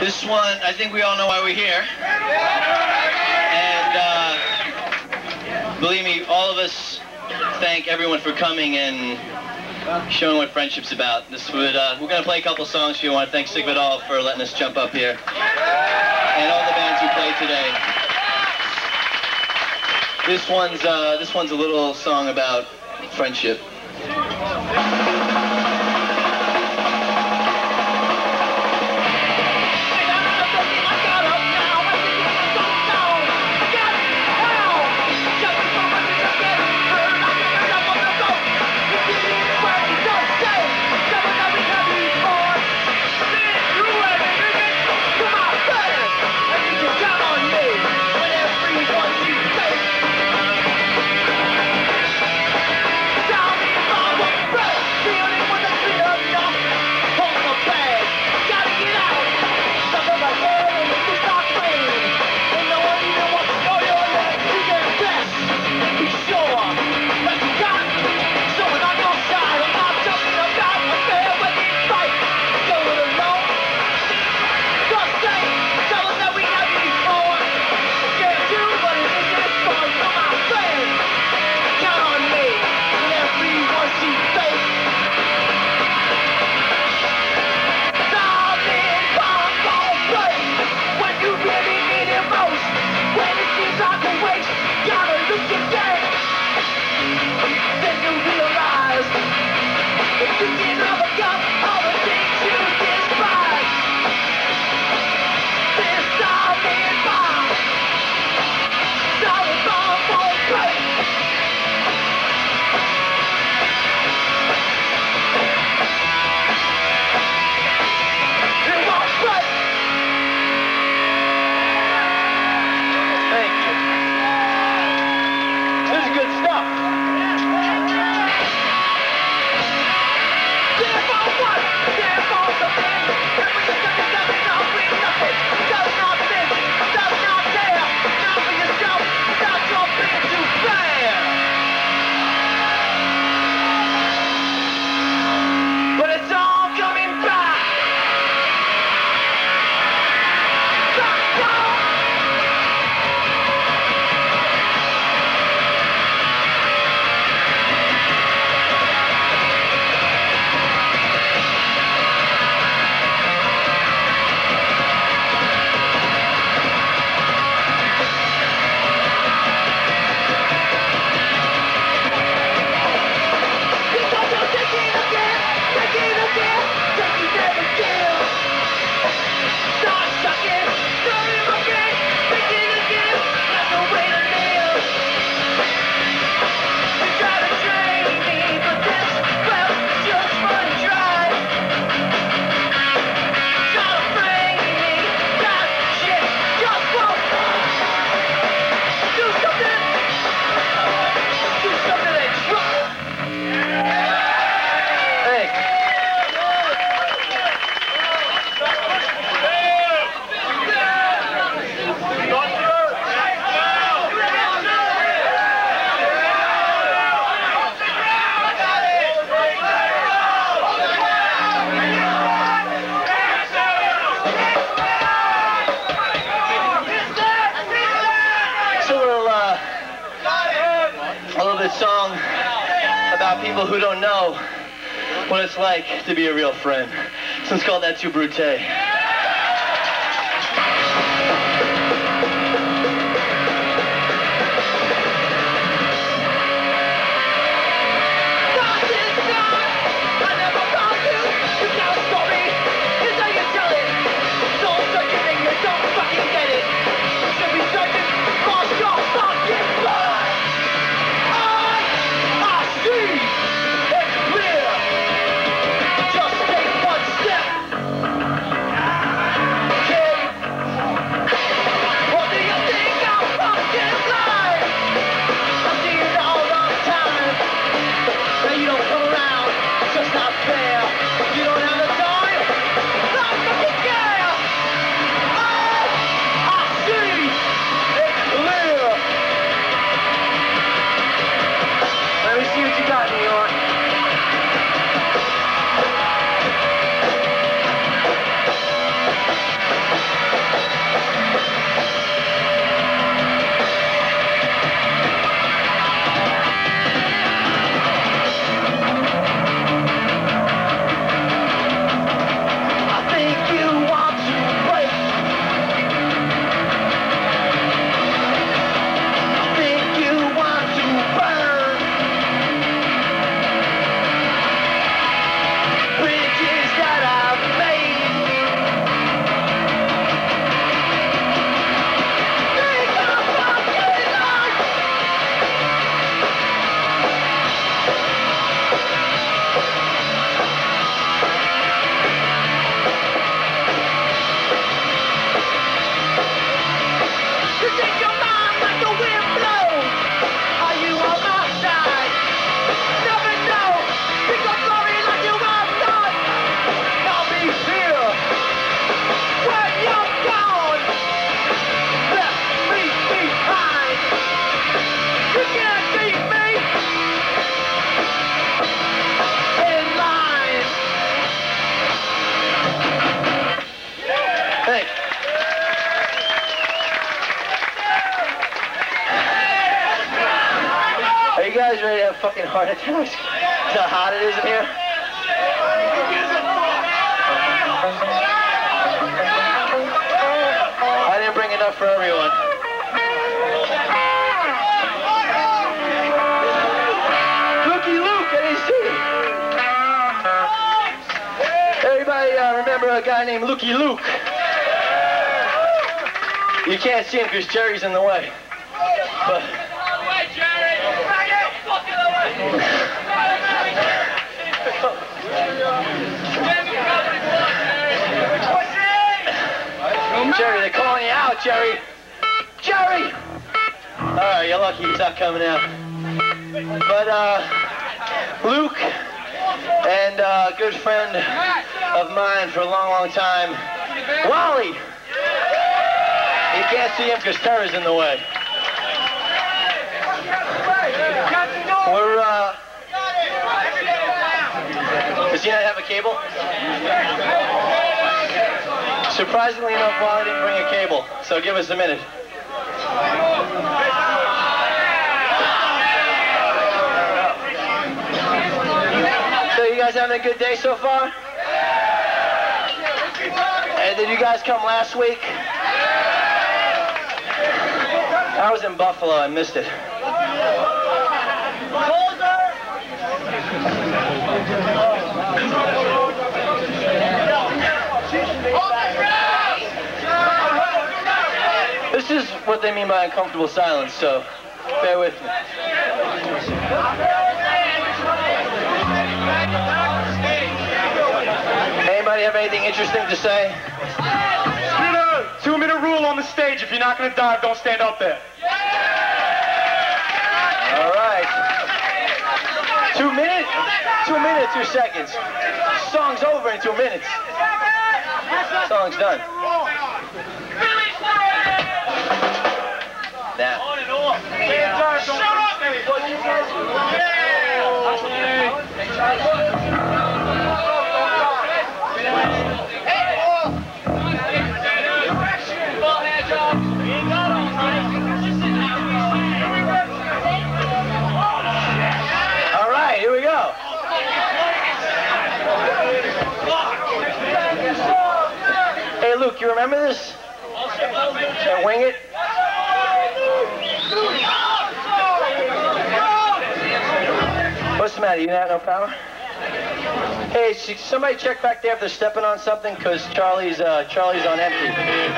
This one, I think we all know why we're here. And believe me, all of us thank everyone for coming and showing what friendship's about. We're going to play a couple songs for you. I want to thank Sigrid All for letting us jump up here. And all the bands who played today. This one's a little song about friendship. Song about people who don't know what it's like to be a real friend. This one's called That Too Brute. Just take one step. fucking heart attacks. That's how hot it is in here. I didn't bring enough for everyone. Looky Luke, I didn't see you. Everybody remember a guy named Looky Luke? You can't see him because Jerry's in the way. But Jerry, they're calling you out, Jerry. Jerry! Alright, you're lucky he's not coming out. But, Luke, and a good friend of mine for a long, long time, Wally. You can't see him because Tara's in the way. Does he not have a cable? Surprisingly enough, Wally didn't bring a cable, so give us a minute. So you guys having a good day so far? And did you guys come last week? I was in Buffalo, I missed it. This is what they mean by uncomfortable silence, so bear with me. Anybody have anything interesting to say? 2-minute rule on the stage. If you're not going to dive, don't stand up there. All right. 2 minutes? 2 minutes, 2 seconds. Song's over in 2 minutes. Song's done. Now. All right, here we go. Hey, Luke, you remember this? And wing it? What's the matter? You got no power? Hey, somebody check back there if they're stepping on something, because Charlie's on empty.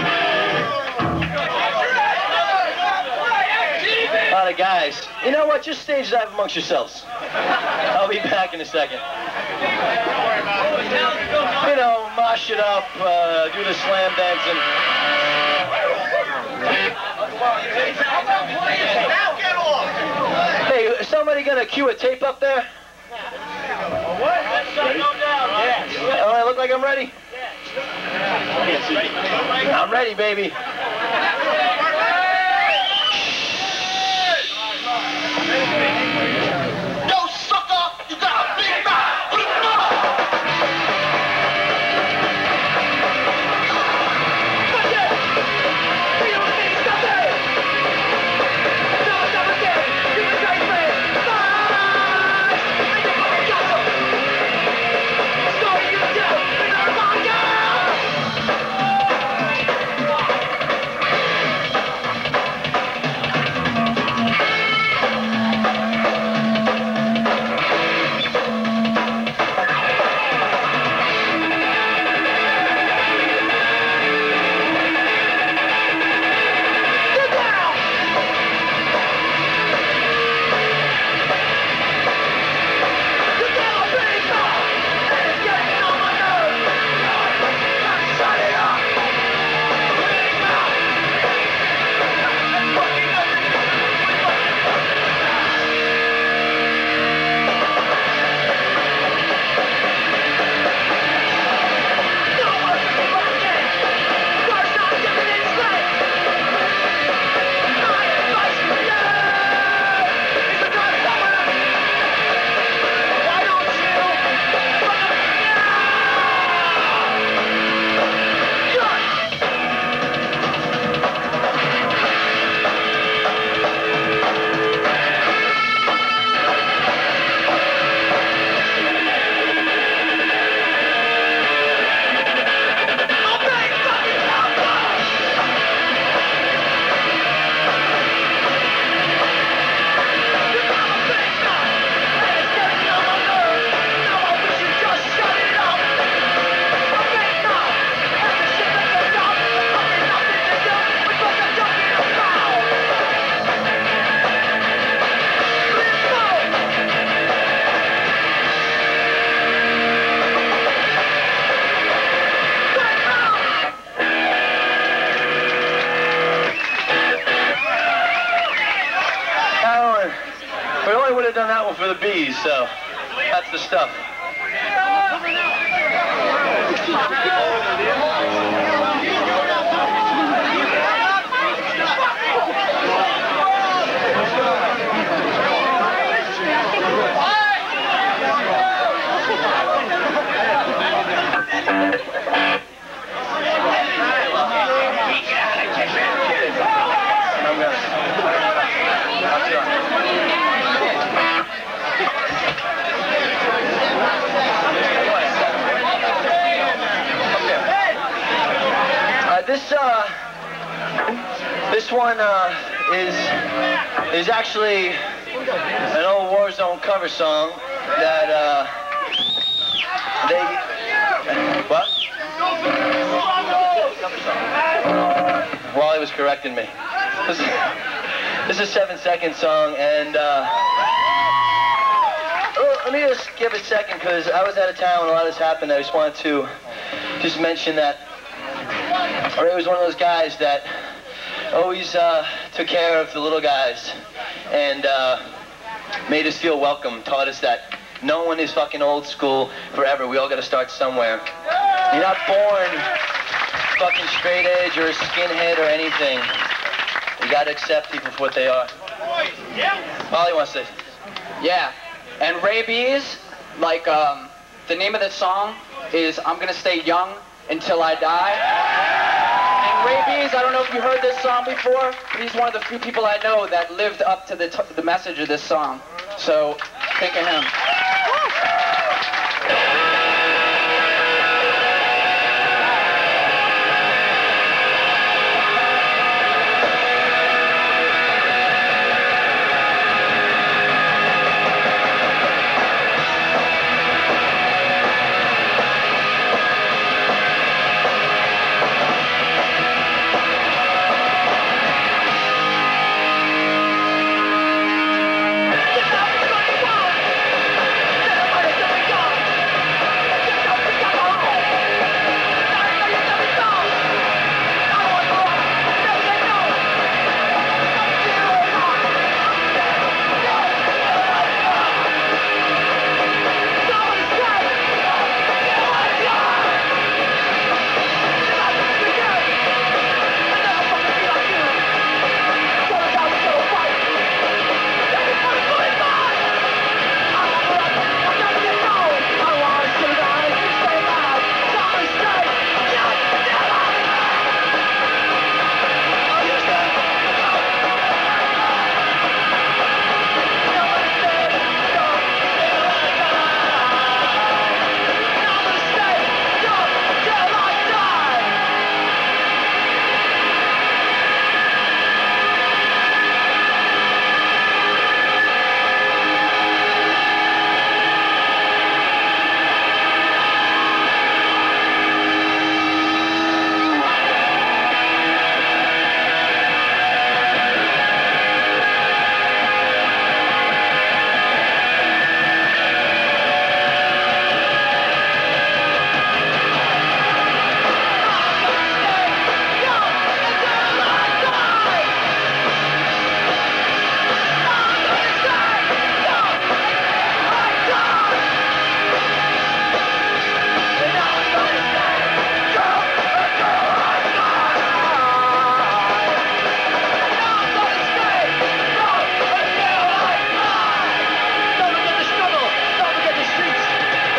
A lot of guys. You know what? Just stage dive amongst yourselves. I'll be back in a second. You know, mosh it up, do the slam dance, and... Hey, is somebody gonna cue a tape up there? What? Yeah. Oh, I look like I'm ready? Yeah. I'm ready, baby. Yo, sucker! You got a big mouth! 60s, so that's the stuff. This one is actually an old Warzone cover song that what? Wally was correcting me. This is a 7-second song, and let me just give a second because I was out of town when a lot of this happened. I just wanted to mention that Ray was one of those guys that always took care of the little guys and made us feel welcome, taught us that no one is fucking old school forever. We all got to start somewhere. You're not born fucking straight edge or a skinhead or anything. You got to accept people for what they are. Ollie wants to. Yeah, and Ray B's, like, the name of the song is I'm Gonna Stay Young Until I Die. And Ray B's, I don't know if you heard this song before, but he's one of the few people I know that lived up to the message of this song. So, think of him.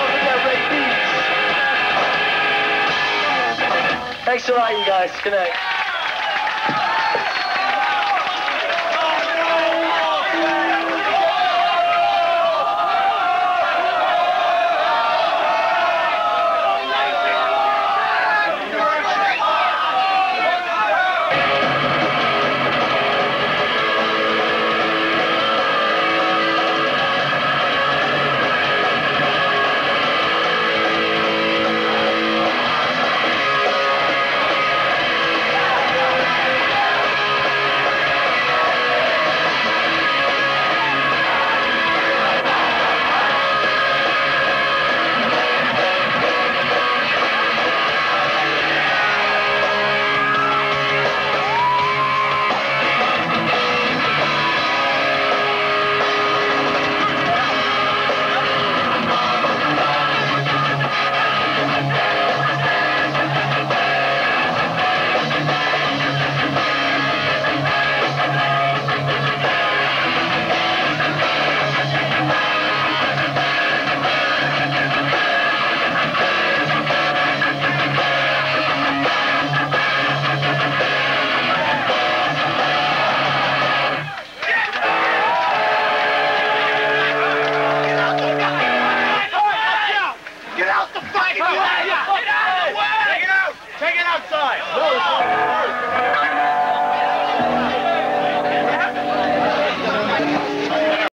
Thanks a lot, you guys. Good night.